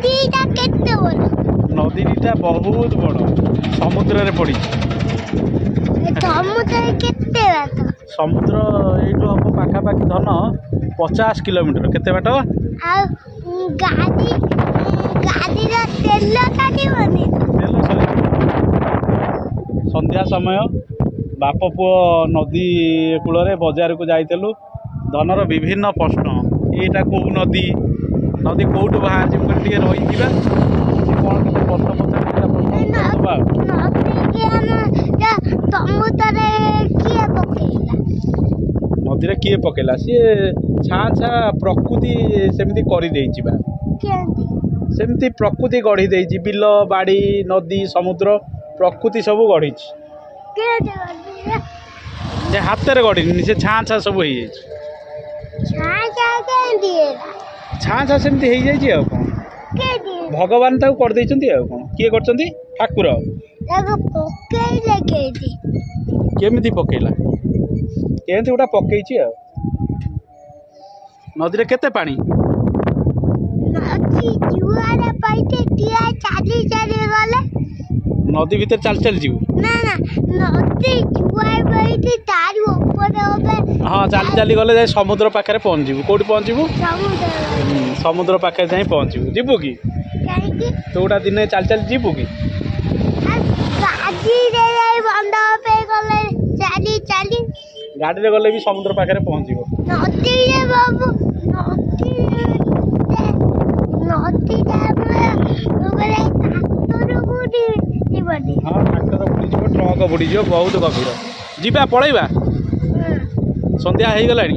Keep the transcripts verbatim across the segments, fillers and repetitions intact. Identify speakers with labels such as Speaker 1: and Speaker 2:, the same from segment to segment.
Speaker 1: दीटा केते बड़
Speaker 2: नदी दीटा बहुत बड़ समुद्र रे पड़ी
Speaker 1: समुद्र केते बात
Speaker 2: समुद्र एठू हम पाखा पाखी धन पचास किलोमीटर केते बाट
Speaker 1: आ गाड़ी गाड़ी रा तेल काटिबनी
Speaker 2: तेल संध्या समय बाप पुओ नदी कूल बजार को जाइलु धनर विभिन्न प्रश्न यहाँ कौ नदी नदी कौटू बाहर टे रही कौन के प्रश्न नदी रे किए पकेला सी छा छा प्रकृति सेमती कर सेमती प्रकृति गढ़ी देछि बिल बाड़ी नदी समुद्र प्रकृति सब गढ़ी हाथ में गढ़ी से छा छा सब हो छा छा सेमती हो जाए कौन भगवान ताऊ कर देइचंती आ कौन किए करचंती ठाकुर केमिति पकेला केमिति गोटा पकेइची आ नदी रे केते पानी
Speaker 1: नदी जुआरे पाइते टिया चाली चाली गले
Speaker 2: नदी भीतर चल चल जीव
Speaker 1: ना ना नदी जुआरे पाइते तारू ऊपर होबे
Speaker 2: हां चाली चाली गले जाय समुद्र पाखरे पहुंच जीव कोठी पहुंच जीव
Speaker 1: समुद्र
Speaker 2: समुद्र पाखरे जाय पहुंच जीव जीवो की
Speaker 1: काहे की
Speaker 2: तोटा दिन चल चल जीवो की
Speaker 1: गाड़ी रे जाय बंद पे गले चाली चाली
Speaker 2: गाड़ी रे गले भी समुद्र पाखरे पहुंच जीव
Speaker 1: नदी रे बाबू नदी नदी रे लोगरे ट्रैक्टर बुडी जीवडी
Speaker 2: हां ट्रैक्टर बुडी जीव ट्रक बुडी जीव बहुत गभीर जीवा पळैबा संध्या हो गलानी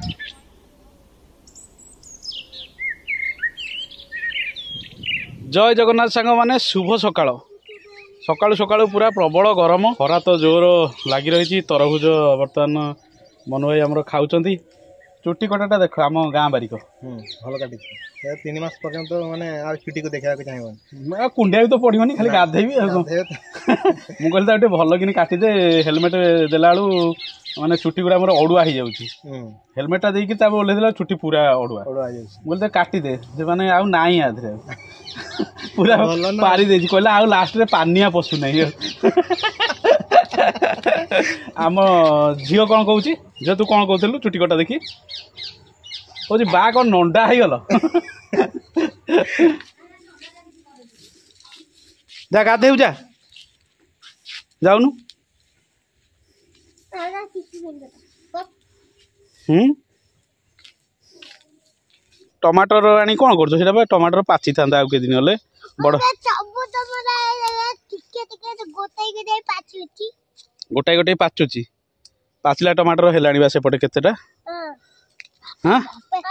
Speaker 2: जय जगन्नाथ सांग माने शुभ सकाळ सकाळु सकाळु पूरा प्रबल गरम खरा तो जोर लगी रही तरभुज बर्तमान मन भाई आम खाऊँच चुटी कटाटा देख आम गाँ बारिक
Speaker 3: भल काटी तीन मास पर्यंत माने आ चुटी को देखा चाहिए
Speaker 2: कुंडिया भी तो पड़ोनी खाली गाधेबी मुझे भल कि काटिदे हेलमेट देला बेलू माने चुटी गुड़ा मोर अड़ुआ हो जाऊँगी हेलमेट टा देकी ओल्हे चुटी पूरा अड़ुआ बोलते काटिदे से मैंने आउ नाई आधे पूरा पारी दे कहला आउ लास्ट रे पानिया पशु नहीं आम झील कौन कौच झील तू कौन कहलु चुटी कटा देखी कौच बा कौन नंडा हो गल जा गाधे जा जाऊनु हम्म टमाटर आनी कौन कर टमाटर पाची था आउ के दिन गले बड़ गोटाए गोटाए पाचुची पाचला टमाटर है सेपटे केतेटा हाँ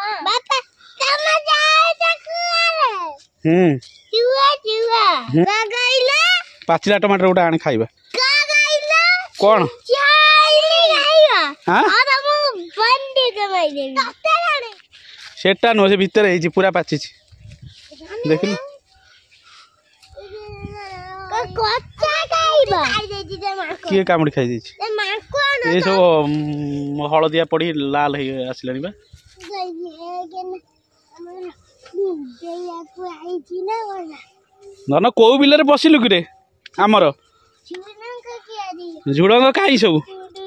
Speaker 2: पाचला टमाटर गोटा आनी खाइबा कौन सेटा नुह से भितर है पूरा पाची देख किए कामुड़ी खाई ये सब हलदिया पड़ी लाल आसला धन कौ बिल बसिलु कि आमर झुड़ंग कहीं सब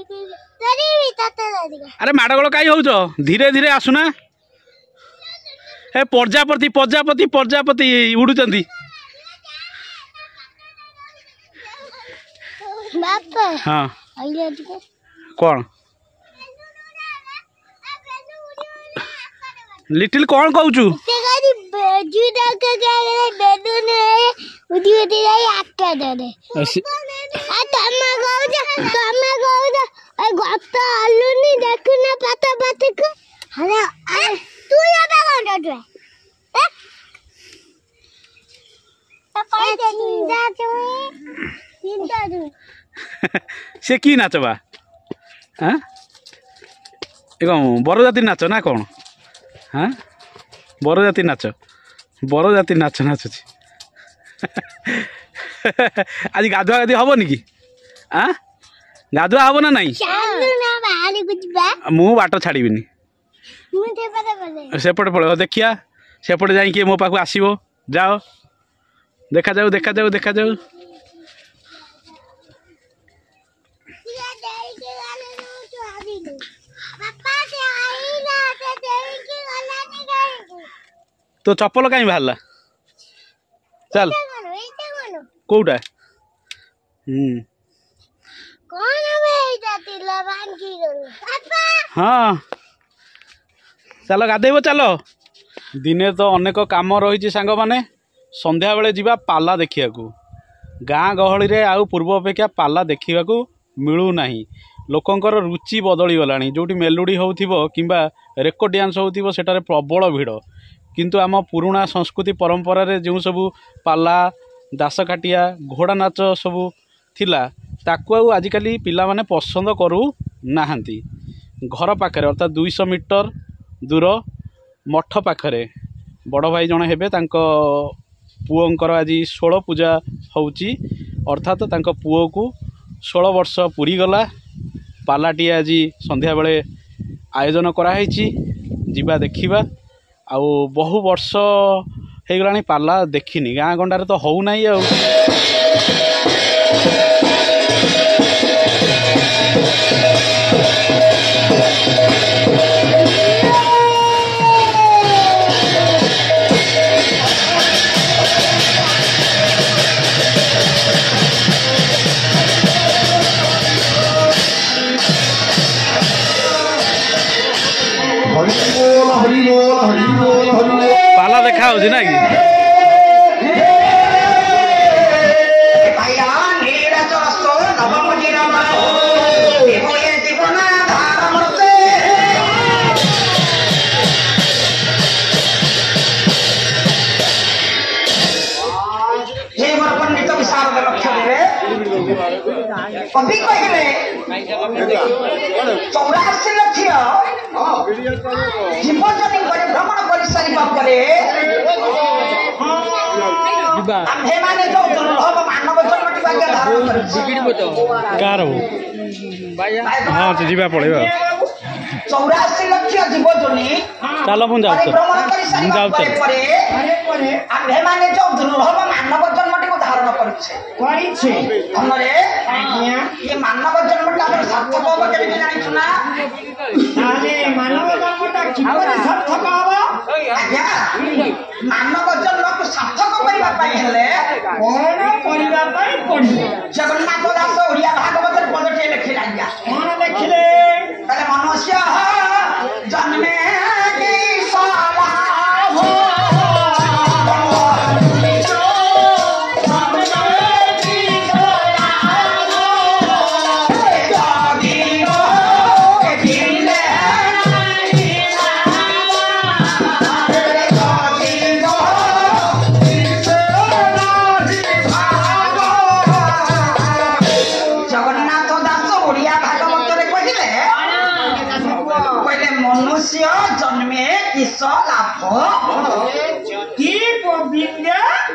Speaker 2: अरे माड़गोल कहीं हो धीरे धीरे आसुना हे प्रजापति प्रजापति प्रजापति उड़ुचंदी हाँ कौन लिटिल कौन कहूचु से की नाच बा हाँ बरजाती नाच ना कौन हाँ बरजाती नाच बरजाती नाच नाचुची आज गाधुआ गाधी हेनी कि हाँ गाधुआ हम ना नाई मु बाट छाड़बी सेपटे पड़े देखिया सेपटे जाइए मो पाक आसो जाओ देखा जाऊ देखा जाऊ देखा जाऊ तो चप्पल कहीं बाहर चल कोटा हाँ चलो गाधेब चलो दिने तो अनेक काम रही सांग माने संध्या बेले जीवा पाला देखिया गाँ गहली रे आउ पूर्व अपेक्षा पाला देखा मिलूना लोकंकर रुचि बदली गलानी जोटी मेलोडी होउथिबो किंबा रेकर्ड डांस होउथिबो सेटारे प्रबल भिड़ किंतु आम पुराना संस्कृति परंपरा रे जो सबू पाला दासकाटिया घोड़ा नाच सबू थिला ताकू आउ आजिकली पिला माने पसंद करू नाहांती घर पाखरे अर्थात दुईश मीटर दूर मठ पाखरे बड़ भाई जणे हेबे तांको पुओंकर आज षोल पूजा होउची अर्थात तांको पुओ को षोल वर्ष पूरी गला पालाटी आज संध्या बेले आयोजन कराई जीवा देखिबा आउ बहु वर्ष हो गलानी पाला देखिनी गाँ गंडारे तो हो नहीं आ पाला देखा हो ना कि
Speaker 4: कभी कहले चौरासी लक्ष जीवजनी भ्रमण कर सारा पर आम्भे माने जो दुर्लभ मानव जन्मटी धारण
Speaker 2: हाँ जीवा पड़ेगा
Speaker 4: चौरासी लक्ष जीवजनी
Speaker 2: चलो मुझे
Speaker 4: भ्रमण कर सारा पर आम्भे माने जो दुर्लभ मानव जन्मटी धारण करिछे हमरे ये मानव जन्मटा हमर सार्थक होबो केबे जानिछु ना ताले मानव जन्मटा किपरि सार्थक होबो आज्ञा मानव जन्म को सार्थक करिबा पई हेले कोन करिबा पई पड़ी जगन्नाथ दास ओडिया भागवत पदटे लिखि राजा कोन लिखिले तले मनुष्य जन्मे की साला हो जन्मे किस लाभ कि गोविंद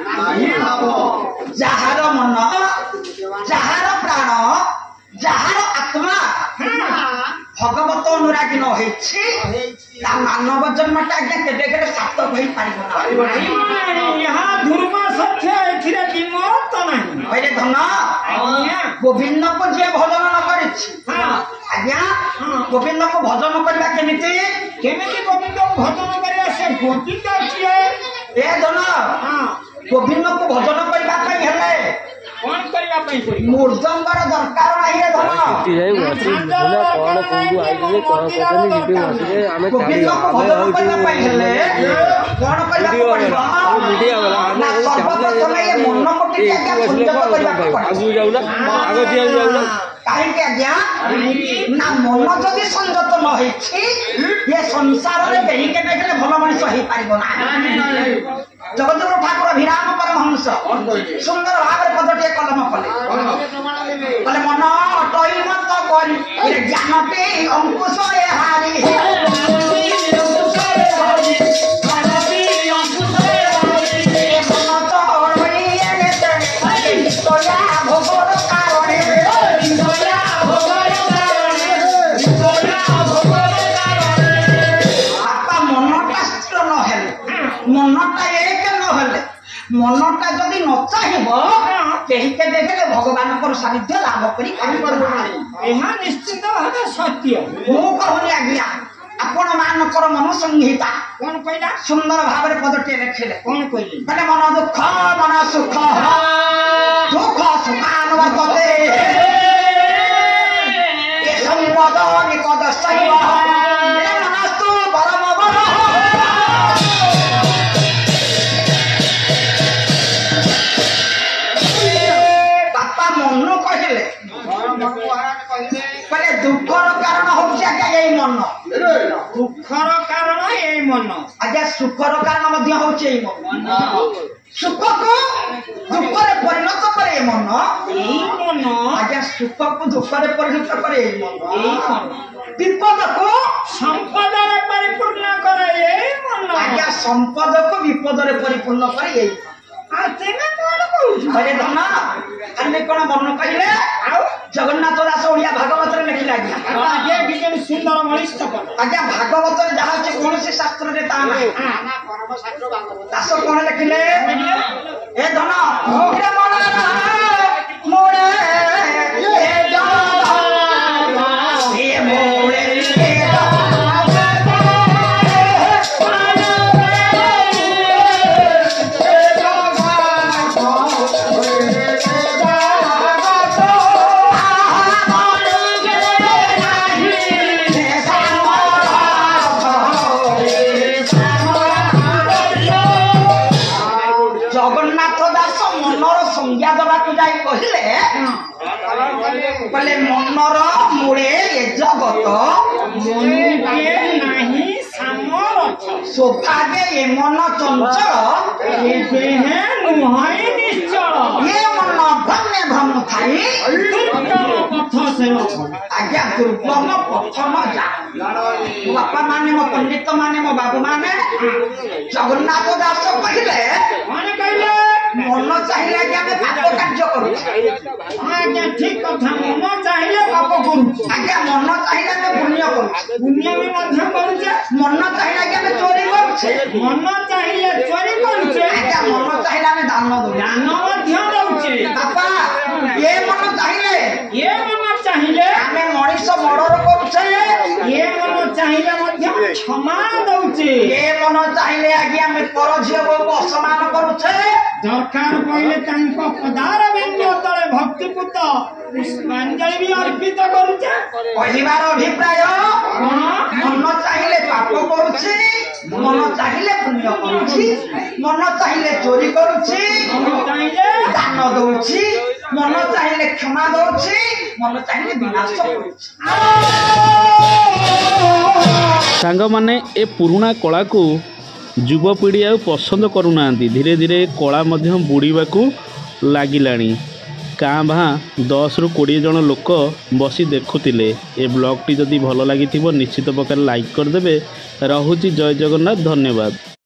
Speaker 4: जार मन जार प्राण जार आत्मा भगवत अनुरागी न मानव जन्मटा आज्ञा केबे केबे सार्थक होई पारिबो ना यहाँ धर्म सत्य एथिरे विमत नाही होइले धन गोविंद को जे भजन न करिछि आज्ञा गोविंद को भजन करबा केमिति केमिति गोविंद को भजन करिया से गोविंद छिए ए धन गोविंद को भजन करबा पई हेले कोन करबा पई पड़ी मूर्धंगर दरकार नाही रे धन छुट्टी जाई वसी बोला कोन कोंगु आइले कोन कोन जिते वसी आमे गोविंद को भजन करबा पई हेले कोन करबा पड़िबो मीडिया वाला ना सर्वप्रथम ये मन को टिका के संजत करबा आगु जाउला आगु दिया जाउला काहे के आज्ञा ना मन जदि संजत न होइछि ये संसार रे केही के देखले भलो मनुष्य होई पारिबो ना जगतगुरु ठाकुर अभिराम परमहंस सुंदर भाव पदटे कलम कले कले मन अटई मत करी ज्ञानते अंकुश ए हारी अंकुश ए हारी मानवी अंकुश ए हारी मन तो ओरई एने ते तोया भोगर कारणे तोया भोगर कारणे तोया भोगर कारणे आपा मनटा स्थिर न हेले मनटा एक न हेले ମନଟା ଯଦି ନ ଚାହିଁବ କେହି କେବେ ହେଲେ ଭଗବାନଙ୍କର ସାନ୍ନିଧ୍ୟ ଲାଭ କରିପାରିବ ନାହିଁ।
Speaker 5: ଏହା ନିଶ୍ଚିତ ଭାବେ ସତ୍ୟ।
Speaker 4: ମୁଁ କହୁନି ଆଜ୍ଞା, ଆପଣ ମାନଙ୍କର ମନ ସଂହିତା
Speaker 5: କଣ କହିଲା?
Speaker 4: ସୁନ୍ଦର ଭାବରେ ପଦଟିଏ ଲେଖିଲେ।
Speaker 5: କଣ କହିଲେ?
Speaker 4: ମାନେ ମନ ଦୁଃଖ ମନ ସୁଖ ଦୁଃଖ ସୁଖାନୁବର୍ତ୍ତତେ ଏ ସମ୍ପଦ ନିପଦ ଶୈବ ଏ ମନସ୍ତୁ ପରମ ବର। ବାପା ମନ କହିଲେ କହିଲେ ଦୁଃଖର କାରଣ ହଉଛି ଆଜ୍ଞା ଏଇ ମନ।
Speaker 5: ଦୁଃଖର କାରଣ ଏଇ ମନ।
Speaker 4: ଆଜ୍ଞା ସୁଖର କାରଣ ମଧ୍ୟ ହଉଛି ଏଇ ମନ। ସୁଖକୁ ଦୁଃଖରେ ପରିଣତ କରେ ଏ ମନ।
Speaker 5: ଏଇ ମନ
Speaker 4: ଆଜ୍ଞା ସୁଖକୁ ଦୁଃଖରେ ପରିଣତ କରେ ଏଇ ମନ।
Speaker 5: ଏଇ ମନ
Speaker 4: ବିପଦକୁ
Speaker 5: ସମ୍ପଦରେ ପରିପୂର୍ଣ୍ଣ କରେ ଏଇ ମନ।
Speaker 4: ଆଜ୍ଞା ସମ୍ପଦକୁ ବିପଦରେ ପରିପୂର୍ଣ୍ଣ କରେ ଏଇ ମନ।
Speaker 5: ଆଉ ତେମେ କଣ କହୁଛ?
Speaker 4: କହିଲେ ଧନ ଖାଲି କଣ ମନ କହିଲେ?
Speaker 5: ଆଉ
Speaker 4: ଜଗନ୍ନାଥ ଦାସ ଓଡିଆ ଭାଗବତରେ ଲେଖିଲେ ଆଜ୍ଞା।
Speaker 5: ଆଜ୍ଞା କି ସୁନ୍ଦର ବଳିଷ୍ଠ ପଦ।
Speaker 4: ଆଜ୍ଞା ଭାଗବତରେ ଯାହା ଅଛି କୌଣସି ଶାସ୍ତ୍ରରେ ତାହା ନାହିଁ। ଦାସ କଣ ଲେଖିଲେ? ଏ ଧନ ଏ ମନର ମୋରେ ଏ ଜଗତ ଏ ମୋରେ ଏ ଜଗନ୍ନାଥ ଦାସ ମନର ସଂଜ୍ଞା ଦେବାକୁ ଯାଇ କହିଲେ କହିଲେ ମନର ମୂଳେ ଏ ଜଗତ
Speaker 5: ନାହିଁ ସାମରଥ
Speaker 4: ସୌଭାଗ୍ୟ ଏ ମନ ଚଞ୍ଚଳ
Speaker 5: ଦେହେ ନୁହଁ ନିଶ୍ଚଳ
Speaker 4: ଏ ମନ ଭ୍ରମେ ଭ୍ରମ ଥାଇ
Speaker 5: ଦୁର୍ଗମ ପଥ ସେବ।
Speaker 4: ଆଜ୍ଞା ଦୁର୍ଗମ ପଥ ନ ଯା। ମୋ ବାପା ମାନେ ମୋ ପଣ୍ଡିତ ମାନେ ମୋ ବାବୁ ମାନେ ଜଗନ୍ନାଥ ଦାସ କହିଲେ
Speaker 5: କଣ କହିଲେ?
Speaker 4: ମନ ଚାହିଁଲେ ଆଜ୍ଞା ଆମେ ପାପ କାର୍ଯ୍ୟ କରୁଛୁ।
Speaker 5: ଆଜ୍ଞା ଠିକ କଥା। ମନ ଚାହିଁଲେ ପାପ କରୁଛୁ।
Speaker 4: ଆଜ୍ଞା ମନ ଚାହିଁଲେ ଆମେ ପୁଣ୍ୟ କରୁଛୁ।
Speaker 5: ପୁଣ୍ୟ ବି ମଧ୍ୟ କରୁଛେ।
Speaker 4: ମନ ଚାହିଁଲେ ଆଜ୍ଞା ଆମେ ଚୋରି କରୁଛେ।
Speaker 5: ମନ ଚାହିଁଲେ ଚୋରି କରୁଛେ।
Speaker 4: ଆଜ୍ଞା ମନ ଚାହିଁଲେ ଆମେ ଦାନ ଦଉଛେ।
Speaker 5: ଦାନ ମଧ୍ୟ ଦଉଛେ।
Speaker 4: ବାପା ଏ ମନ ଚାହିଁଲେ
Speaker 5: ଏ ମନ ଚାହିଁଲେ
Speaker 4: ଆମେ ମଣିଷ ମର୍ଡର କରୁଛେ।
Speaker 5: ଏ ମନ ଚାହିଁଲେ ମଧ୍ୟ କ୍ଷମା ଦଉଛେ।
Speaker 4: ଏ ମନ ଚାହିଁଲେ ଆଜ୍ଞା ଆମେ ପର ଝିଅ ବୋଉକୁ ଅସମ୍ମାନ କରୁଛେ।
Speaker 5: ଦରକାର ପଇଲେ ତାଙ୍କ ପଦାର ବିନ୍ଦୁ ତଳେ ଭକ୍ତିପୂତ ପୁଷ୍ପାଞ୍ଜଳି ବି ଅର୍ପିତ କରୁଛେ।
Speaker 4: କହିବାର ଅଭିପ୍ରାୟ ମନ ଚାହିଁଲେ ପାପ କରୁଛି, ମନ ଚାହିଁଲେ ପୁଣ୍ୟ କରୁଛି, ମନ ଚାହିଁଲେ ଚୋରି କରୁଛି,
Speaker 5: ମନ ଚାହିଁଲେ
Speaker 4: ଦାନ ଦଉଛି, ମନ ଚାହିଁଲେ କ୍ଷମା ଦଉଛି, ମନ ଚାହିଁଲେ ବିନାଶ କରୁଛି।
Speaker 2: ସାଙ୍ଗମାନେ ଏ ପୁରୁଣା କଳାକୁ ଯୁବପିଢ଼ି ଆଉ ପସନ୍ଦ କରୁନାହାନ୍ତି। ଧୀରେ ଧୀରେ କଳା ମଧ୍ୟ ବୁଡ଼ିବାକୁ ଲାଗିଲାଣି। କାଁ ଭାଁ ଦଶରୁ କୋଡ଼ିଏ ଜଣ ଲୋକ ବସି ଦେଖୁଥିଲେ। ଏ ବ୍ଲଗ୍ଟି ଯଦି ଭଲ ଲାଗିଥିବ ନିଶ୍ଚିତ ପ୍ରକାର ଲାଇକ୍ କରିଦେବେ। ରହୁଛି ଜୟ ଜଗନ୍ନାଥ, ଧନ୍ୟବାଦ।